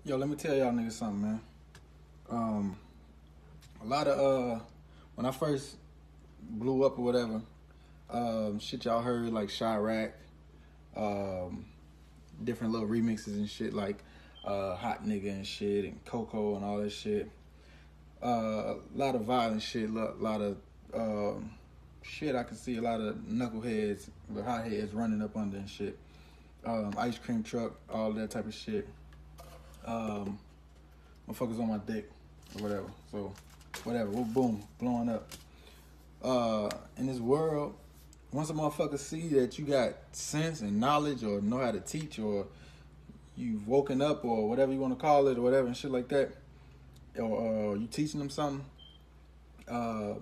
Yo, let me tell y'all niggas something, man. Um, a lot of when I first blew up or whatever, shit y'all heard like Chirac, um, different little remixes and shit like Hot Nigga and shit and Coco and all that shit. A lot of violent shit, lot of shit. I can see a lot of knuckleheads, the hotheads running up under and shit. Ice cream truck, all that type of shit. Motherfuckers on my dick or whatever. So, whatever. Boom, blowing up. In this world, once a motherfucker see that you got sense and knowledge or know how to teach or you've woken up or whatever you want to call it or whatever and shit like that, or you teaching them something, the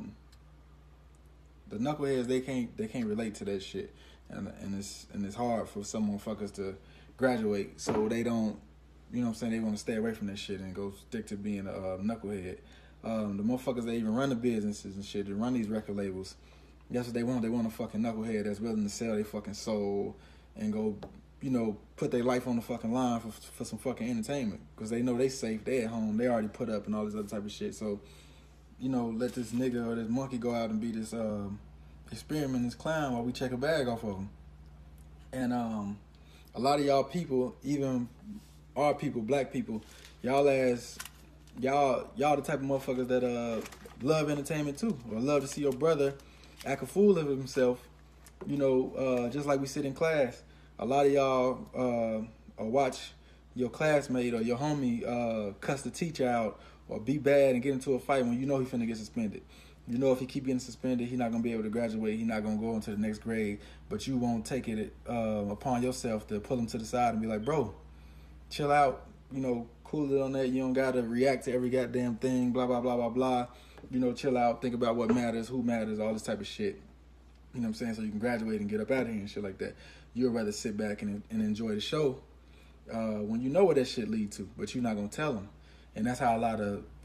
knuckleheads they can't relate to that shit, and it's hard for some motherfuckers to graduate, so they don't, you know what I'm saying, they want to stay away from that shit and go stick to being a knucklehead. The motherfuckers that even run the businesses and shit, that run these record labels, that's what they want. They want a fucking knucklehead that's willing to sell their fucking soul and go, you know, put their life on the fucking line for some fucking entertainment, because they know they safe, they at home, they already put up and all this other type of shit. So, you know, let this nigga or this monkey go out and be this experiment, this clown, while we check a bag off of him. And a lot of y'all people, even our people, black people, y'all the type of motherfuckers that love entertainment too, or love to see your brother act a fool of himself. You know, just like we sit in class, a lot of y'all watch your classmate or your homie cuss the teacher out or be bad and get into a fight when you know he finna get suspended. You know if he keep getting suspended, he not gonna be able to graduate. He not gonna go into the next grade. But you won't take it upon yourself to pull him to the side and be like, bro, chill out. You know, cool it on that. You don't gotta react to every goddamn thing. Blah blah blah blah blah. You know, chill out. Think about what matters, who matters, all this type of shit. You know what I'm saying? So you can graduate and get up out of here and shit like that. You'd rather sit back and enjoy the show when you know what that shit lead to, but you're not gonna tell them. And that's how a lot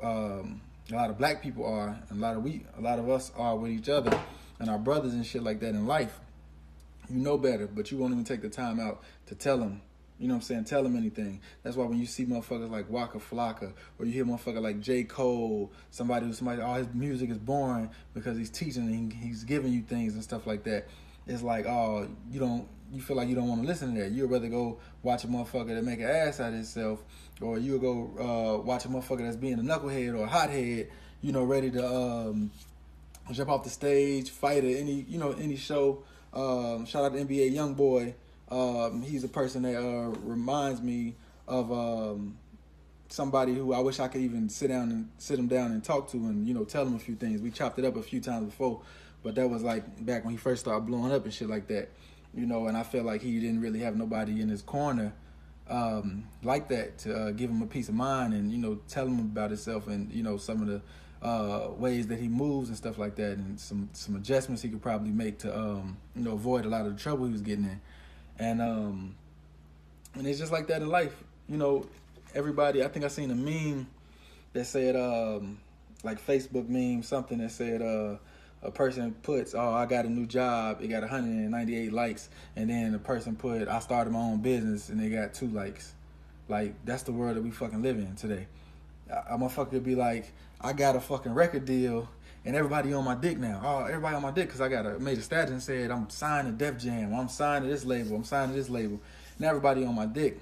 of black people are, and a lot of us are with each other and our brothers and shit like that in life. You know better, but you won't even take the time out to tell them. You know what I'm saying? Tell them anything. That's why when you see motherfuckers like Waka Flocka, or you hear motherfucker like J. Cole, somebody, oh, his music is boring because he's teaching and he's giving you things and stuff like that. It's like, oh, you feel like you don't want to listen to that. You'd rather go watch a motherfucker that make an ass out of himself, or you'll go watch a motherfucker that's being a knucklehead or a hothead, you know, ready to jump off the stage, fight at any show. Shout out to NBA Youngboy. He's a person that reminds me of somebody who I wish I could even sit him down and talk to and, you know, tell him a few things. We chopped it up a few times before, but that was like back when he first started blowing up and shit like that, you know, and I felt like he didn't really have nobody in his corner like that to give him a peace of mind and, you know, tell him about himself and, you know, some of the ways that he moves and stuff like that, and some adjustments he could probably make to, you know, avoid a lot of the trouble he was getting in. And it's just like that in life. You know, everybody, I think I seen a meme that said, like Facebook meme, something that said, a person puts, oh, I got a new job, it got 198 likes, and then the person put, I started my own business, and they got 2 likes. Like, that's the world that we fucking live in today. A motherfucker could be like, I got a fucking record deal, and everybody on my dick now. Oh, everybody on my dick because I made a status and said, I'm signed to Def Jam, I'm signed to this label, I'm signed to this label. And everybody on my dick.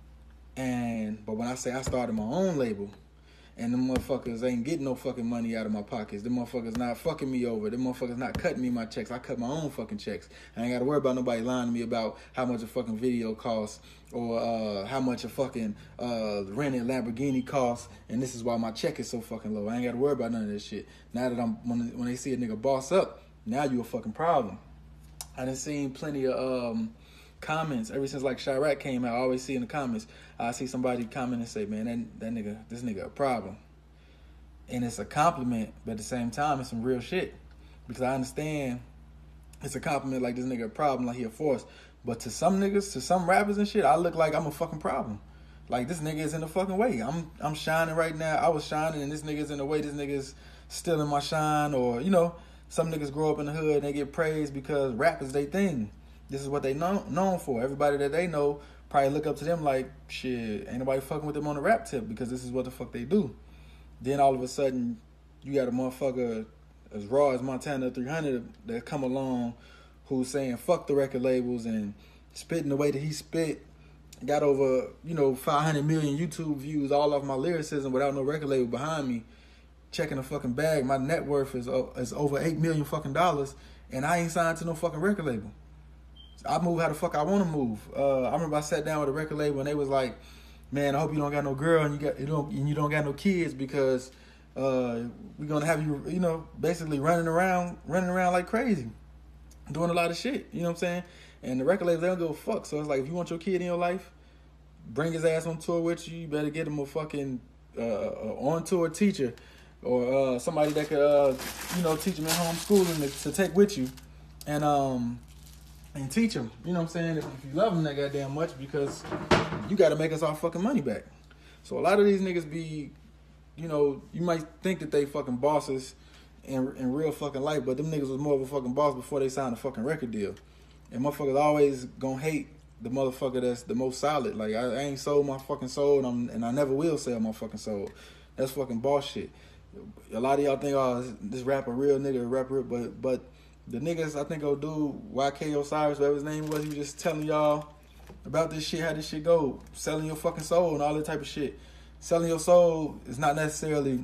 But when I say I started my own label, and them motherfuckers ain't getting no fucking money out of my pockets, them motherfuckers not fucking me over, them motherfuckers not cutting me my checks, I cut my own fucking checks. I ain't got to worry about nobody lying to me about how much a fucking video costs, or how much a fucking rented Lamborghini costs, and this is why my check is so fucking low. I ain't got to worry about none of this shit. Now that when they see a nigga boss up, now you a fucking problem. I done seen plenty of comments ever since like Chirac came out. I always see in the comments, I see somebody comment and say, man, this nigga a problem. And it's a compliment, but at the same time, it's some real shit. Because I understand it's a compliment like this nigga a problem, like he a force. But to some niggas, to some rappers and shit, I look like I'm a fucking problem. Like, this nigga is in the fucking way. I'm shining right now. I was shining and this nigga's in the way. This nigga's stealing my shine. Or, you know, some niggas grow up in the hood and they get praised because rap is their thing. This is what they known for. Everybody that they know probably look up to them like, shit, ain't nobody fucking with them on the rap tip because this is what the fuck they do. Then all of a sudden, you got a motherfucker as raw as Montana 300 that come along who's saying fuck the record labels and spitting the way that he spit. Got over, 500 million YouTube views all off my lyricism without no record label behind me. Checking the fucking bag. My net worth is over $8 million fucking dollars, and I ain't signed to no fucking record label. I move how the fuck I want to move. I remember I sat down with a record label and they was like, "Man, I hope you don't got no girl and you don't got no kids because we're gonna have you, basically running around like crazy, doing a lot of shit." You know what I'm saying? And the record label, they don't give a fuck. So it's like, if you want your kid in your life, bring his ass on tour with you. You better get him a fucking on tour teacher or somebody that could teach him at home schooling to take with you and teach him. You know what I'm saying? If you love him that goddamn much, because you got to make us our fucking money back. So a lot of these niggas be, you might think that they fucking bosses in real fucking life, but them niggas was more of a fucking boss before they signed a fucking record deal. And motherfuckers always gonna hate the motherfucker that's the most solid. Like, I ain't sold my fucking soul, and I never will sell my fucking soul. That's fucking boss shit. A lot of y'all think, oh, this rapper real nigga, rapper, but the niggas, I think, old dude, YK Osiris, whatever his name was, he was just telling y'all about this shit, how this shit go, selling your fucking soul and all that type of shit. Selling your soul is not necessarily,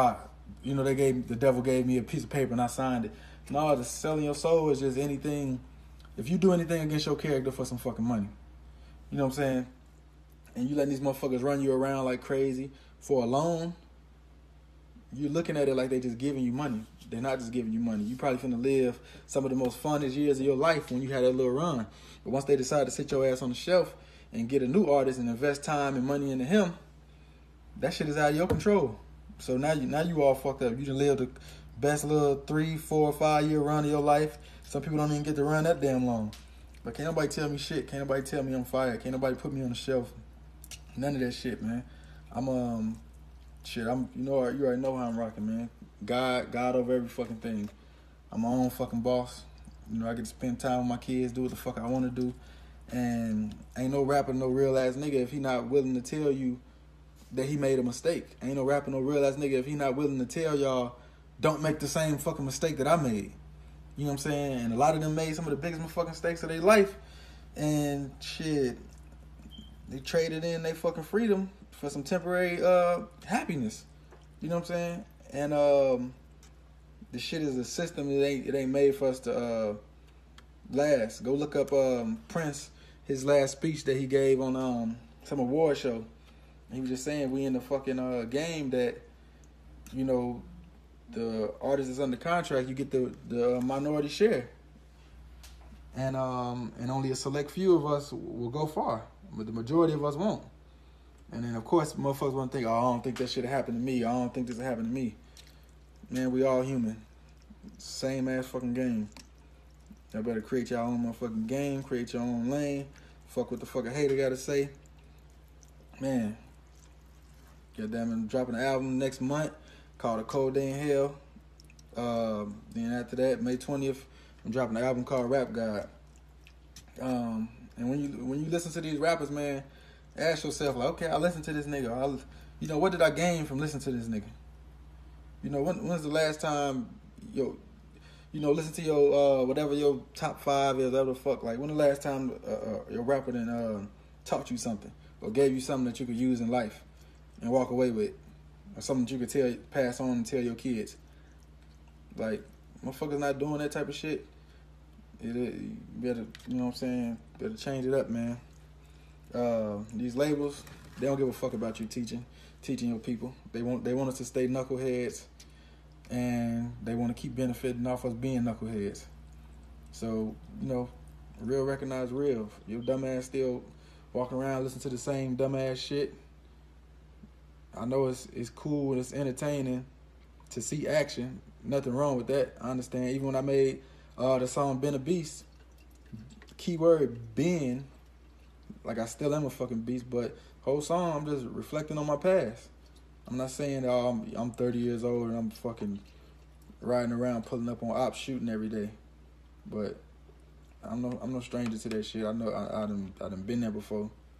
the devil gave me a piece of paper and I signed it. No, the selling your soul is just anything. If you do anything against your character for some fucking money, you know what I'm saying? And you letting these motherfuckers run you around like crazy for a loan, you're looking at it like they just giving you money. They're not just giving you money. You probably finna live some of the most funnest years of your life when you had that little run. But once they decide to sit your ass on the shelf and get a new artist and invest time and money into him, that shit is out of your control. So now you all fucked up. You done lived the best little 3, 4, 5 year run of your life. Some people don't even get to run that damn long. But can't nobody tell me shit. Can't nobody tell me I'm fired. Can't nobody put me on the shelf. None of that shit, man. You already know how I'm rocking, man. God over every fucking thing. I'm my own fucking boss. I get to spend time with my kids, do what the fuck I want to do. And ain't no rapper, no real ass nigga if he not willing to tell you that he made a mistake. Ain't no rapper, no real ass nigga if he not willing to tell y'all, don't make the same fucking mistake that I made. You know what I'm saying? And a lot of them made some of the biggest fucking mistakes of their life. And shit, they traded in their fucking freedom for some temporary happiness. You know what I'm saying? And the shit is a system. It ain't made for us to last. Go look up Prince, his last speech that he gave on some award show. He was just saying we in the fucking game that, the artist is under contract, you get the minority share. And only a select few of us will go far, but the majority of us won't. And then, of course, motherfuckers want to think, oh, I don't think that should have happened to me. I don't think this will happen to me. Man, we all human. Same ass fucking game. Y'all better create your own motherfucking game, create your own lane. Fuck what the fuck a hater got to say. Man. Goddamn, I'm dropping an album next month called A Cold Day in Hell. Then after that, May 20th, I'm dropping an album called Rap God. And when you listen to these rappers, man, ask yourself, like, okay, I listened to this nigga. What did I gain from listening to this nigga? When's the last time listen to your whatever your top 5 is, whatever the fuck. Like, when the last time your rapper then taught you something or gave you something that you could use in life and walk away with, or something that you could pass on and tell your kids? Like, motherfuckers not doing that type of shit. You better, better change it up, man. These labels, they don't give a fuck about you teaching your people. They want us to stay knuckleheads, and they want to keep benefiting off us being knuckleheads. So, real recognize real. Your dumbass still walking around listening to the same dumbass shit. I know it's cool and it's entertaining to see action. Nothing wrong with that. I understand. Even when I made the song Ben a Beast, keyword being, like, I still am a fucking beast, but whole song I'm just reflecting on my past. I'm not saying that I'm 30 years old and I'm fucking riding around pulling up on ops shooting every day, but I'm no stranger to that shit. I know I done been there before.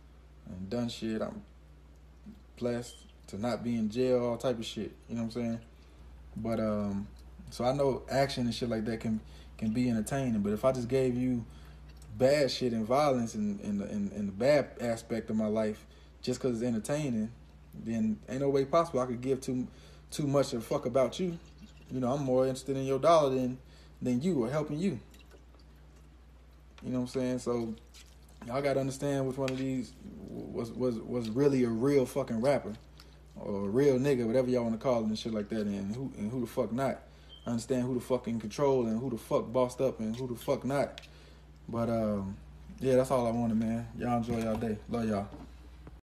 and done shit. I'm blessed to not be in jail, all type of shit. You know what I'm saying? But so I know action and shit like that can be entertaining. But if I just gave you bad shit and violence and the bad aspect of my life just because it's entertaining, then ain't no way possible I could give too much of a fuck about you. You know, I'm more interested in your dollar than you or helping you. You know what I'm saying? So y'all gotta understand which one of these was really a real fucking rapper or a real nigga, whatever y'all want to call it and shit like that, and who the fuck not. I understand who the fuck in control and who the fuck bossed up and who the fuck not. But yeah, that's all I wanted, man. Y'all enjoy y'all day. Love y'all.